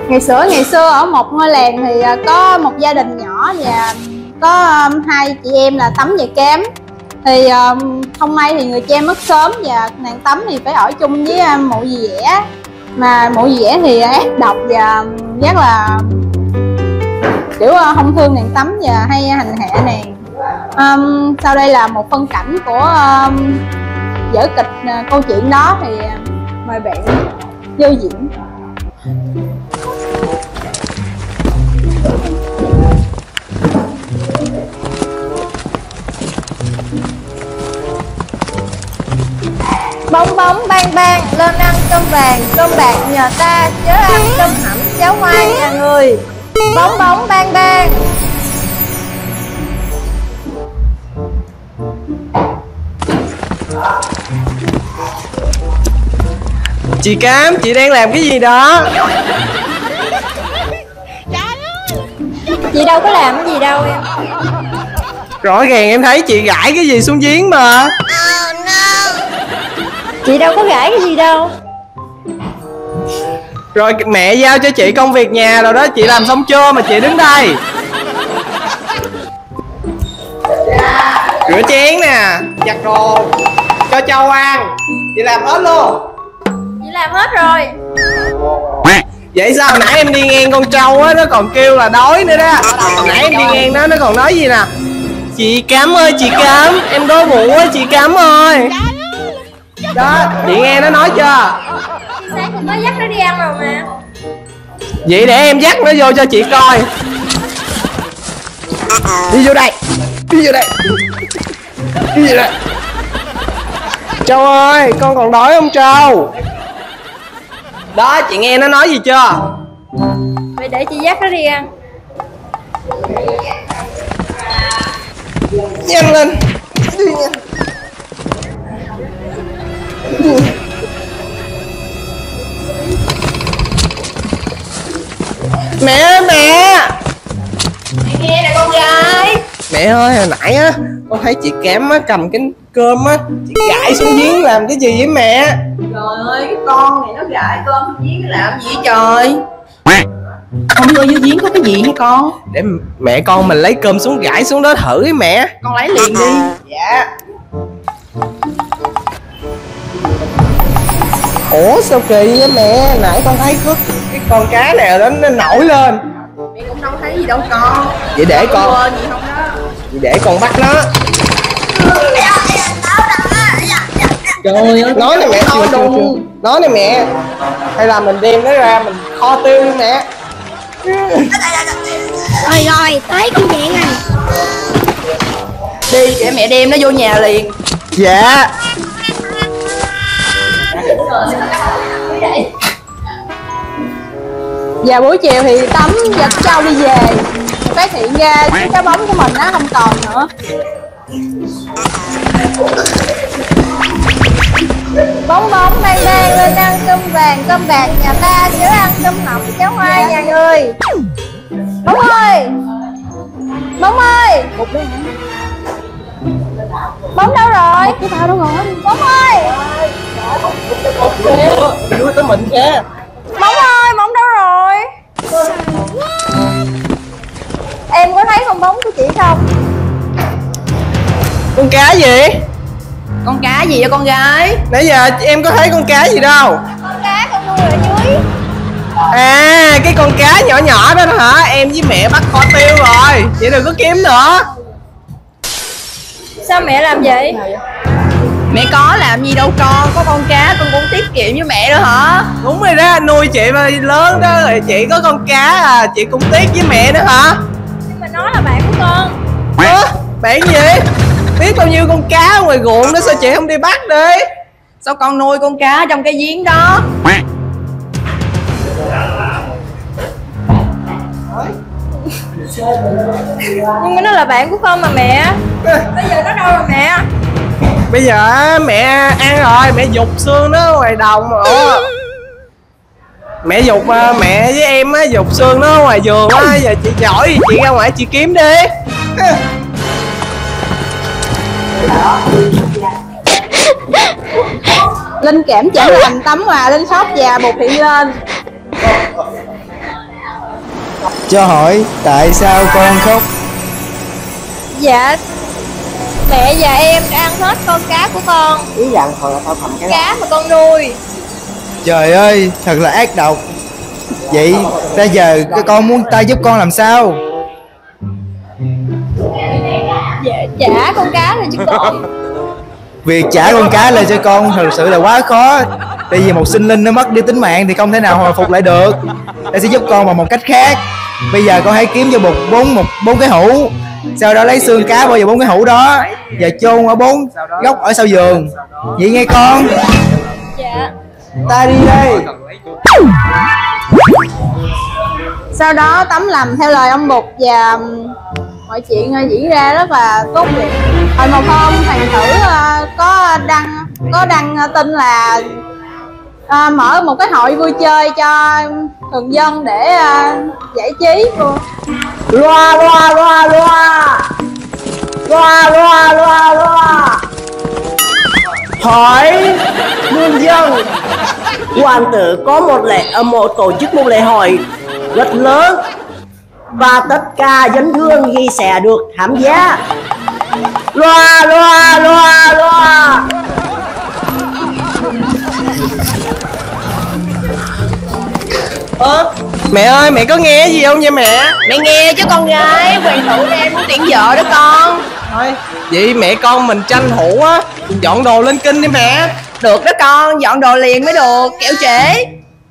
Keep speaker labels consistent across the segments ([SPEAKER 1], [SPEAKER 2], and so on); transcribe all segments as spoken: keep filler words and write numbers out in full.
[SPEAKER 1] Ngày xưa ngày xưa ở một ngôi làng thì có một gia đình nhỏ và có um, hai chị em là Tấm và Cám. Thì um, không may thì người cha mất sớm và nàng Tấm thì phải ở chung với um, mụ dì ghẻ. Mà mụ dì ghẻ thì ác độc và um, rất là kiểu uh, không thương nàng Tấm và hay hành hạ nàng. Um, sau đây là một phân cảnh của um, vở kịch uh, câu chuyện đó, thì uh, mời bạn vô diễn. Bóng bóng bang bang lên ăn cơm vàng, cơm bạc nhờ ta chớ ăn cơm hẩm cháo hoai nhà người. Bóng bóng bang bang.
[SPEAKER 2] Chị Cám, chị đang làm cái gì đó?
[SPEAKER 1] Chị đâu có làm cái gì đâu em.
[SPEAKER 2] Rõ ràng em thấy chị gãi cái gì xuống giếng mà.
[SPEAKER 1] Chị đâu có gãi cái gì đâu.
[SPEAKER 2] Rồi mẹ giao cho chị công việc nhà rồi đó, chị làm xong chưa mà chị đứng đây? Rửa chén nè, giặt đồ, cho trâu ăn, chị làm hết luôn.
[SPEAKER 1] Chị làm hết rồi.
[SPEAKER 2] Vậy sao hồi nãy em đi ngang con trâu á, nó còn kêu là đói nữa đó. Hồi nãy em đi ngang đó, nó còn nói gì nè: chị Cám ơi, chị Cám, em đói bụng á, chị Cám ơi. Đó, chị nghe nó nói chưa?
[SPEAKER 1] Sáng cũng mới dắt nó đi ăn rồi mà.
[SPEAKER 2] Vậy để em dắt nó vô cho chị coi. Đi vô đây, đi vô đây, đi vô đây. Trâu ơi, con còn đói không Trâu? Đó, chị nghe nó nói gì chưa?
[SPEAKER 1] Vậy để chị dắt nó đi ăn.
[SPEAKER 2] Nhanh lên, đi nhanh. Mẹ, mẹ.
[SPEAKER 1] Mẹ nghe nè con gái.
[SPEAKER 2] Mẹ ơi, hồi nãy á con thấy chị Cám á cầm cái cơm á, chị gãi xuống giếng làm cái gì với mẹ?
[SPEAKER 3] Trời ơi, cái con này nó gãi cơm xuống giếng làm gì vậy trời? Không vô dưới giếng có cái gì hả con?
[SPEAKER 2] Để mẹ con mình lấy cơm xuống gãi xuống đó thử với mẹ.
[SPEAKER 3] Con lấy liền đi.
[SPEAKER 2] Dạ. Ủa sao kỳ vậy mẹ? Nãy con thấy có cái con cá nào đó nó nổi lên.
[SPEAKER 3] Mẹ cũng đâu thấy gì đâu con.
[SPEAKER 2] Vậy để con
[SPEAKER 3] quên gì không đó.
[SPEAKER 2] Vậy để con bắt nó.
[SPEAKER 3] Trời ơi,
[SPEAKER 2] Nói nè mẹ, chưa, chưa, chưa. Nói nè mẹ. Hay là mình đem nó ra mình kho tiêu đi mẹ.
[SPEAKER 1] Rồi rồi, tới công chuyện này.
[SPEAKER 3] Đi để mẹ đem nó vô nhà liền.
[SPEAKER 2] Dạ.
[SPEAKER 1] Và buổi chiều thì Tấm dắt Trâu đi về, phát hiện ra cái trái bóng của mình nó không còn nữa. Bóng bóng bang bang lên ăn cơm vàng, cơm bạc nhà ta chớ ăn cơm hẩm cháo hoai nhà người. Bóng ơi, Bóng ơi, Bóng đâu rồi? Cái tao đâu rồi? Bóng ơi,
[SPEAKER 2] Đưa tới mình kìa.
[SPEAKER 1] Bóng ơi, Bóng đâu rồi? Em có thấy con bóng của chị không?
[SPEAKER 2] Con cá gì?
[SPEAKER 3] Con cá gì vậy con gái?
[SPEAKER 2] Nãy giờ em có thấy con cá gì đâu.
[SPEAKER 1] Con cá con nuôi ở dưới.
[SPEAKER 2] À, cái con cá nhỏ nhỏ đó hả? Em với mẹ bắt kho tiêu rồi. Vậy đừng có kiếm nữa.
[SPEAKER 1] Sao mẹ làm vậy?
[SPEAKER 3] Mẹ có làm gì đâu con, có con cá con cũng tiết kiệm với mẹ nữa hả?
[SPEAKER 2] Đúng rồi đó, nuôi chị mà lớn đó rồi chị có con cá à, chị cũng tiếc với mẹ nữa hả?
[SPEAKER 1] Nhưng mà nó là bạn của con.
[SPEAKER 2] Ủa, bạn gì? Biết bao nhiêu con cá ở ngoài ruộng đó sao chị không đi bắt đi?
[SPEAKER 3] Sao con nuôi con cá trong cái giếng đó?
[SPEAKER 1] Nhưng mà nó là bạn của con mà mẹ. Bây giờ nó đâu rồi mẹ?
[SPEAKER 2] Bây giờ mẹ ăn rồi, mẹ giục xương nó ngoài đồng rồi. Mẹ giục mẹ với em á, giục xương nó ngoài vườn á. Giờ chị giỏi thì chị ra ngoài chị kiếm đi.
[SPEAKER 1] Linh kẽm chữa lành, Tấm Hòa Linh sốt già bụt hiện lên.
[SPEAKER 4] Cho hỏi tại sao con khóc?
[SPEAKER 1] Dạ mẹ và em đã ăn hết con cá của con.
[SPEAKER 3] Ý rằng hồi là tao cầm cái
[SPEAKER 1] Cá mà con nuôi.
[SPEAKER 4] Trời ơi, thật là ác độc. Vậy bây giờ cái con muốn ta giúp con làm sao?
[SPEAKER 1] Dạ trả con cá này cho con.
[SPEAKER 4] Việc trả con cá lên cho con thật sự là quá khó. Tại vì một sinh linh nó mất đi tính mạng thì không thể nào hồi phục lại được. Ta sẽ giúp con bằng một cách khác. Bây giờ con hãy kiếm cho một bốn một bốn cái hũ, sau đó lấy xương cá bỏ vào bốn cái hũ đó và chôn ở bốn góc ở sau giường. Vậy nghe con.
[SPEAKER 1] Dạ.
[SPEAKER 4] Ta đi đây.
[SPEAKER 1] Sau đó Tấm làm theo lời ông Bụt và mọi chuyện diễn ra rất là tốt đẹp. Hồi một hôm hoàng tử có đăng có đăng tin là à, mở một cái hội vui chơi cho thường dân để à, giải trí.
[SPEAKER 3] loa loa loa loa loa loa loa loa hỏi nhân dân, hoàng tử có một lễ ở một tổ chức một lễ hội rất lớn và tất cả dân thường thì sẽ được tham gia. Loa loa loa loa
[SPEAKER 2] Ơ mẹ ơi, mẹ có nghe gì không vậy mẹ?
[SPEAKER 3] mẹ nghe chứ con gái, hoàng tử em muốn tuyển vợ đó con.
[SPEAKER 2] Thôi vậy mẹ con mình tranh thủ á, dọn đồ lên kinh đi mẹ.
[SPEAKER 3] Được đó con, dọn đồ liền mới được, kẻo trễ.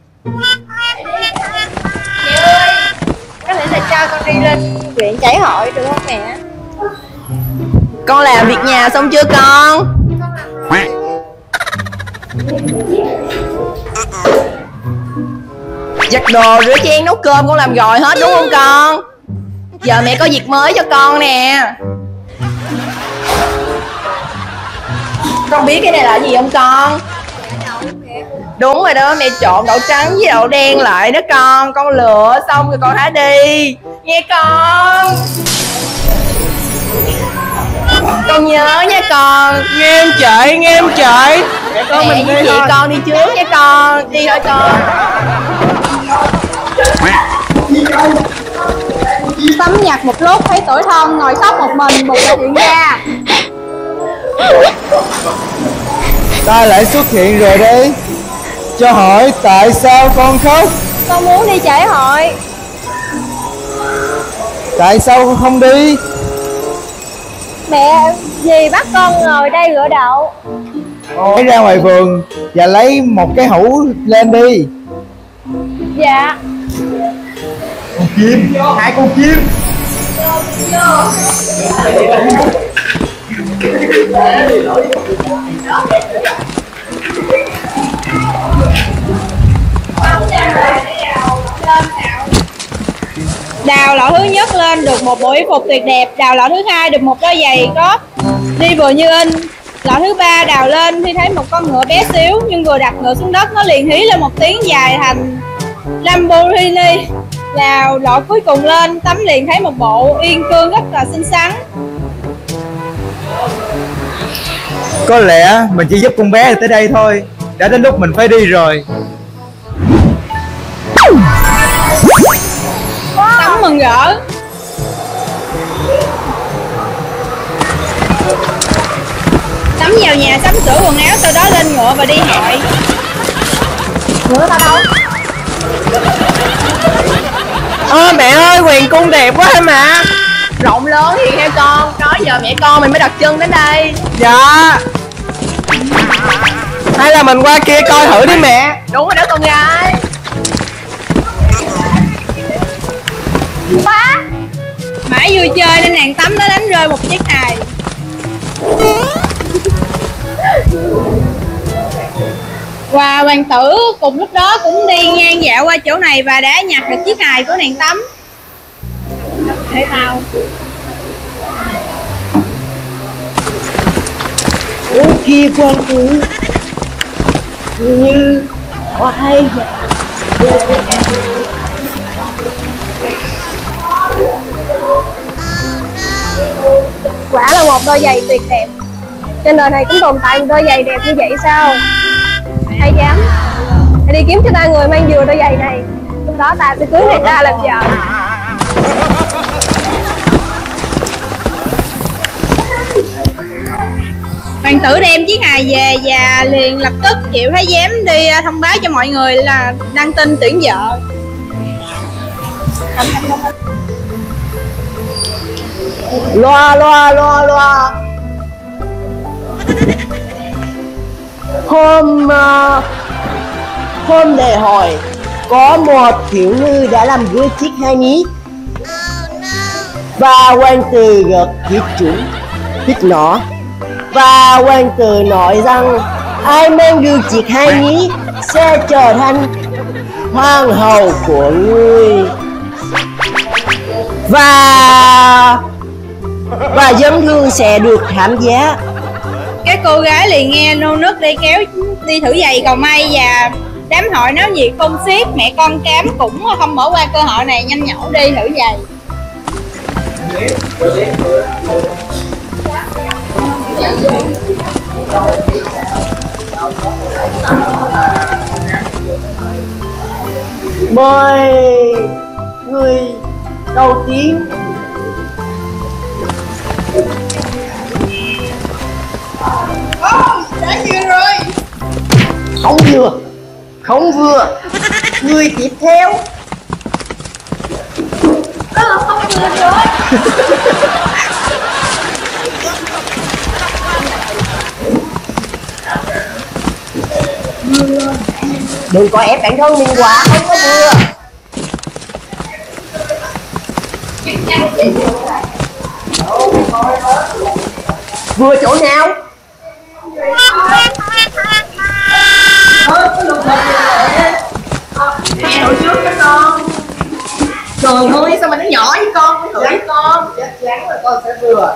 [SPEAKER 1] Mẹ ơi, có thể là cho con đi lên chuyện chảy hội được không mẹ?
[SPEAKER 3] Con làm việc nhà xong chưa con? Giặt đồ, rửa chén, nấu cơm con làm rồi hết đúng không con? Giờ mẹ có việc mới cho con nè. Con biết cái này là gì không con? Đúng rồi đó, mẹ trộn đậu trắng với đậu đen lại đó con. Con lựa xong rồi con hãy đi nghe con. Con nhớ nha con.
[SPEAKER 2] Nghe em chạy, nghe em chạy. Mẹ con
[SPEAKER 3] Mẹ
[SPEAKER 2] mình
[SPEAKER 3] với
[SPEAKER 2] đi
[SPEAKER 3] chị
[SPEAKER 2] thôi.
[SPEAKER 3] con đi trước nha con. Đi thôi con.
[SPEAKER 1] Tấm nhặt một lúc thấy tuổi thân ngồi khóc một mình. Bụt đã hiện ra.
[SPEAKER 4] Ta lại xuất hiện rồi đấy. Cho hỏi tại sao con khóc?
[SPEAKER 1] Con muốn đi chảy hội.
[SPEAKER 4] Tại sao con không đi?
[SPEAKER 1] Mẹ dì bắt con ngồi đây rửa đậu.
[SPEAKER 4] Hãy ra ngoài vườn và lấy một cái hũ lên đi.
[SPEAKER 1] Dạ.
[SPEAKER 4] Con chim, hai con chim.
[SPEAKER 1] Đào lọ thứ nhất lên được một bộ y phục tuyệt đẹp. Đào lọ thứ hai được một đôi giày có đi vừa như in. Lọ thứ ba đào lên thì thấy một con ngựa bé xíu, nhưng vừa đặt ngựa xuống đất nó liền hí lên một tiếng dài thành Lamborghini. Đào lọ cuối cùng lên, Tấm liền thấy một bộ uyên cương rất là xinh xắn.
[SPEAKER 4] Có lẽ mình chỉ giúp con bé tới đây thôi. Đã đến lúc mình phải đi rồi.
[SPEAKER 1] Tấm mừng rỡ. Tấm vào nhà sắm sửa quần áo, sau đó lên ngựa và đi hội. Ngựa ta đâu?
[SPEAKER 2] Ơ mẹ ơi, hoàng cung đẹp quá hả mẹ?
[SPEAKER 3] Rộng lớn thì nghe con. Nói giờ mẹ con mình mới đặt chân đến đây.
[SPEAKER 2] Dạ. Hay là mình qua kia coi thử đi mẹ.
[SPEAKER 3] Đúng rồi đó con gái.
[SPEAKER 1] Ba. Mãi vui chơi nên nàng Tấm đã đánh rơi một chiếc hài. Và hoàng tử cùng lúc đó cũng đi ngang dạo qua chỗ này và đã nhặt được chiếc hài của nàng Tấm. Để tao.
[SPEAKER 3] Ô kia quan tử như oai.
[SPEAKER 1] Quả là một đôi giày tuyệt đẹp. Trên đời này cũng tồn tại một đôi giày đẹp như vậy sao? Hay dám. Hãy đi kiếm cho ta người mang vừa đôi giày này. Lúc đó ta sẽ cưới người ta làm vợ. Hoàng tử đem chiếc hài về và liền lập tức chịu thái giám đi thông báo cho mọi người là đăng tin tuyển vợ.
[SPEAKER 3] Loa loa loa loa. Hôm uh, hôm lễ hội có một thiếu nữ đã làm rơi chiếc hai nhí và hoàng tử gật hít chúng hít nó và hoàng tử nói rằng ai mang được chiếc hai nhí sẽ trở thành hoàng hậu của người và và dân thường sẽ được tham gia.
[SPEAKER 1] Các cô gái liền nghe nô nức đi kéo đi thử giày cầu may và đám hội náo nhiệt không xiết. Mẹ con Cám cũng không bỏ qua cơ hội này, nhanh nhẩu đi thử giày.
[SPEAKER 3] Mời người đầu tiên.
[SPEAKER 1] Đã vừa rồi.
[SPEAKER 3] Không vừa, không vừa. Người tiếp theo.
[SPEAKER 1] Đó là không vừa rồi.
[SPEAKER 3] Đừng có ép bản thân mình quá, không có vừa. Vừa chỗ nào?
[SPEAKER 2] Mẹ đổi trước cho con. Trời ơi sao mà nó nhỏ với con, thử với con.
[SPEAKER 3] Chắc chắn là con sẽ vừa.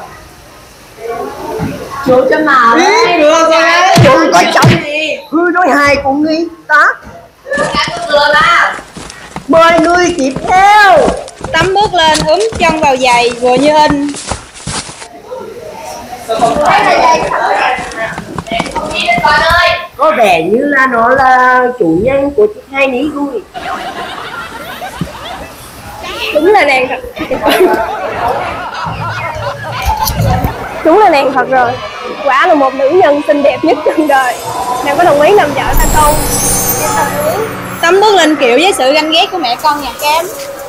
[SPEAKER 2] Chú cho mà đấy.
[SPEAKER 3] Được rồi. Đừng có chồng. Hư đôi hài của người ta.
[SPEAKER 2] Vừa ba.
[SPEAKER 3] Mời người tiếp theo.
[SPEAKER 1] Tấm bước lên úm chân vào giày vừa như in.
[SPEAKER 3] Có vẻ như là nó là chủ nhân của chiếc hai ní vui.
[SPEAKER 1] Đúng là nàng thật. Đúng là nàng thật rồi. Quả là một nữ nhân xinh đẹp nhất trên đời. Nàng có đồng ý làm vợ ta không? Tấm bước lên kiểu với sự ganh ghét của mẹ con nhà Cám.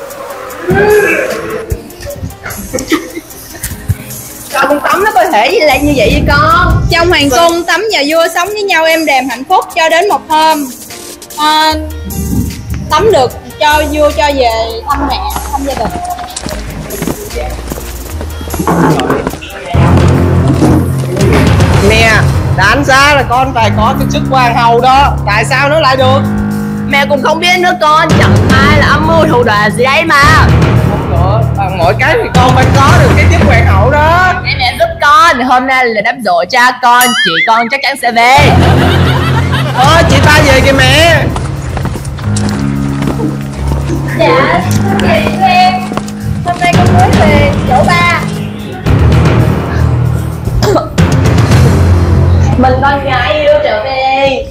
[SPEAKER 2] Con Tấm nó có thể gì lại như vậy với con.
[SPEAKER 1] Trong hoàng cung, Tấm và vua sống với nhau êm đềm hạnh phúc cho đến một hôm à, Tấm được cho vua cho về thăm mẹ, thăm gia đình.
[SPEAKER 2] Nè, đáng ra là con phải có cái chức hoàng hậu đó. Tại sao nó lại được?
[SPEAKER 3] Mẹ cũng không biết nữa con, chẳng may là âm mưu thủ đoạn gì đấy mà.
[SPEAKER 2] Không nữa, bằng mọi cái thì con phải có được cái chức hoàng hậu đó.
[SPEAKER 3] Mẹ mẹ giúp con, hôm nay là đám giỗ cha con, chị con chắc chắn sẽ về.
[SPEAKER 2] Ơ, chị ta về kìa mẹ.
[SPEAKER 1] Dạ, chị em hôm nay con mới về chỗ ba.
[SPEAKER 3] Mình con gái yêu trở về.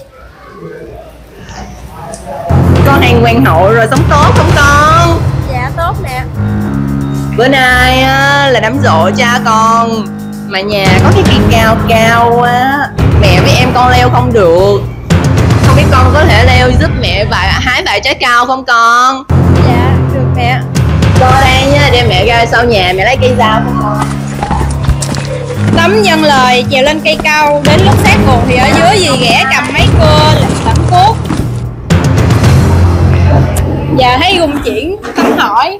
[SPEAKER 3] Con hàng hoàng hậu rồi sống tốt không con?
[SPEAKER 1] Dạ tốt nè.
[SPEAKER 3] Bữa nay á, là đám giỗ cha con mà nhà có cái cây cao cao á, mẹ với em con leo không được. Không biết con có thể leo giúp mẹ vài hái vài trái cao không con?
[SPEAKER 1] Dạ được mẹ.
[SPEAKER 3] Con đây nhá, đem mẹ ra sau nhà mẹ lấy cây dao không con?
[SPEAKER 1] Tấm nhân lời trèo lên cây cao, đến lúc sát cùng thì ở dưới dì ghẻ cầm mấy cưa lẫn cuốc. Giờ thấy rung chuyển, Tấm hỏi.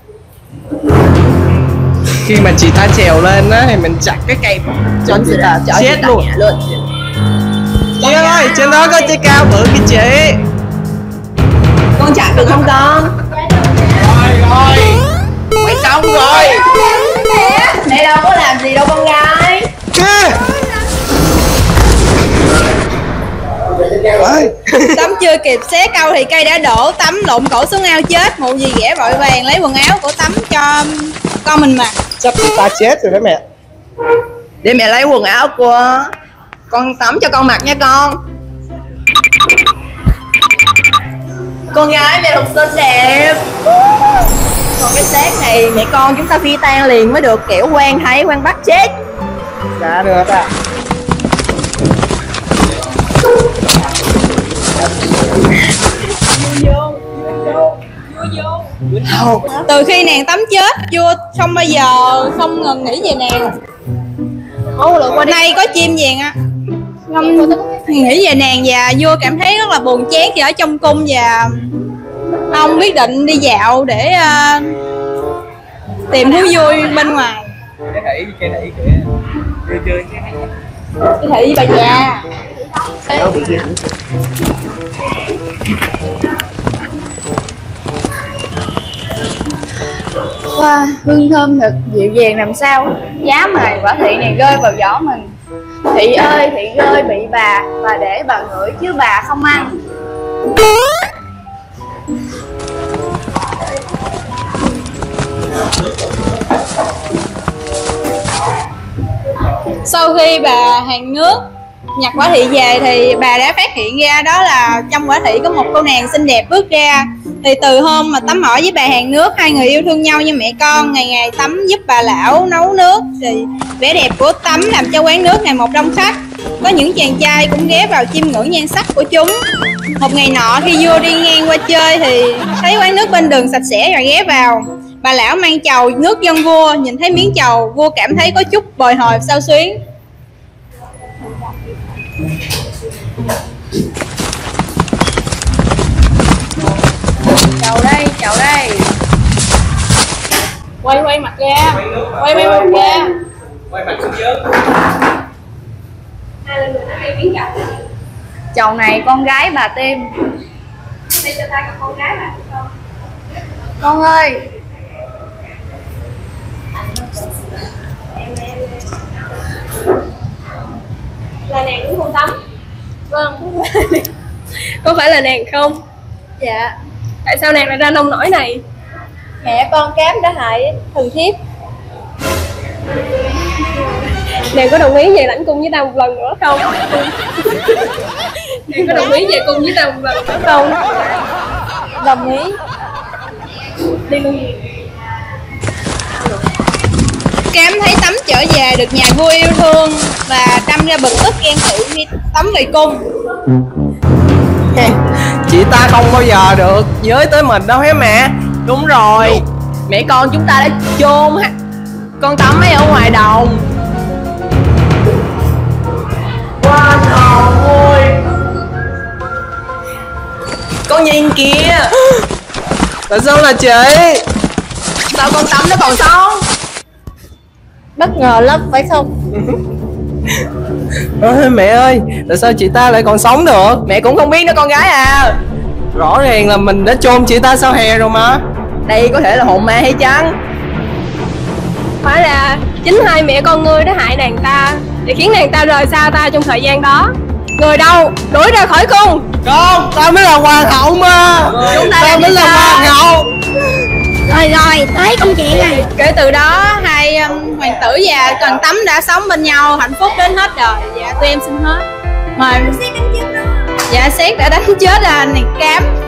[SPEAKER 2] Khi mà chị ta trèo lên á thì mình chặt cái cây cho chị ta chết luôn.
[SPEAKER 3] luôn.
[SPEAKER 2] Chị ơi, trên đó có trái cao bự kìa chị.
[SPEAKER 3] Con chặt được không con?
[SPEAKER 2] Rồi rồi, quay xong rồi.
[SPEAKER 3] Mẹ đâu có làm gì đâu con gái.
[SPEAKER 2] Ơi.
[SPEAKER 1] Tấm chưa kịp xé câu thì cây đã đổ. Tấm lộn cổ xuống ao chết. Mụ dì ghẻ vội vàng lấy quần áo của Tấm cho con mình mặc.
[SPEAKER 2] Chắc chị ta chết rồi đó mẹ.
[SPEAKER 3] Để mẹ lấy quần áo của con Tấm cho con mặc nha con. Con gái mẹ thật xinh đẹp. Còn cái xác này mẹ con chúng ta phi tan liền mới được, kiểu quan thấy quan bắt chết.
[SPEAKER 2] Dạ được ạ.
[SPEAKER 1] Từ khi nàng tắm chết, vua không bao giờ không ngừng nghĩ về nàng. Nay có chim vàng á, không nghĩ về nàng và vua cảm thấy rất là buồn chán khi ở trong cung, và ông quyết định đi dạo để uh, tìm thú vui bên ngoài.
[SPEAKER 2] Cái thị, cái thị kìa. Chơi chơi
[SPEAKER 1] Cái thị bà già.
[SPEAKER 5] Wow, hương thơm thật dịu dàng làm sao. Giá mà quả thị này rơi vào giỏ mình. Thị ơi, thị rơi bị bà, bà để bà ngửi chứ bà không ăn.
[SPEAKER 1] Sau khi bà hàng nước nhặt quả thị về thì bà đã phát hiện ra đó là trong quả thị có một cô nàng xinh đẹp bước ra. Thì từ hôm mà tắm ở với bà hàng nước, hai người yêu thương nhau như mẹ con, ngày ngày tắm giúp bà lão nấu nước. Thì vẻ đẹp của tắm làm cho quán nước ngày một đông khách. Có những chàng trai cũng ghé vào chiêm ngưỡng nhan sắc của chúng. Một ngày nọ khi vua đi ngang qua chơi thì thấy quán nước bên đường sạch sẽ rồi ghé vào. Bà lão mang chầu nước dâng vua, nhìn thấy miếng chầu, vua cảm thấy có chút bồi hồi xao xuyến.
[SPEAKER 5] Chầu đây, chầu đây.
[SPEAKER 1] Quay quay mặt ra, quay quay mặt ra.
[SPEAKER 2] quay mặt xuống dưới.
[SPEAKER 5] Chầu này con gái bà tem. Con ơi.
[SPEAKER 6] Là nàng đúng không Tắm? Vâng. Có phải là nàng không?
[SPEAKER 5] Dạ.
[SPEAKER 6] Tại sao nàng lại ra nông nổi này?
[SPEAKER 5] Mẹ con Cám đã hại thần thiếp.
[SPEAKER 6] Nàng có đồng ý về lãnh cung với ta một lần nữa không? Nàng có đồng ý về cung với ta một lần nữa không?
[SPEAKER 5] Đồng ý.
[SPEAKER 6] Đi luôn.
[SPEAKER 1] Cám thấy Tắm trở về được nhà vua yêu thương và đâm ra bực tức ghen tị khi Tắm về cung.
[SPEAKER 2] Chị ta không bao giờ được với tới mình đâu hé mẹ. Đúng rồi, mẹ con chúng ta đã chôn con Tắm ấy ở ngoài đồng. Wow, trời ơi, con nhìn kìa. Tại sao là chị? Sao con Tắm nó còn sống?
[SPEAKER 5] Bất ngờ lắm phải không?
[SPEAKER 2] Ôi, mẹ ơi, tại sao chị ta lại còn sống được? Mẹ cũng không biết nữa con gái à. Rõ ràng là mình đã chôn chị ta sau hè rồi mà. Đây có thể là hồn ma hay chăng?
[SPEAKER 6] Phải là chính hai mẹ con ngươi đã hại nàng ta để khiến nàng ta rời xa ta trong thời gian đó. Người đâu? Đuổi ra khỏi cung.
[SPEAKER 2] Con, tao mới là hoàng hậu mà. Chúng ta tao mới là hoàng hậu.
[SPEAKER 1] Rồi rồi, tới công chuyện rồi. Kể từ đó hai um, hoàng tử và Cần Tắm đã sống bên nhau hạnh phúc đến hết đời. Dạ tụi em xin hết. Mời. Dạ Xét đã đánh chết là nàng Cám.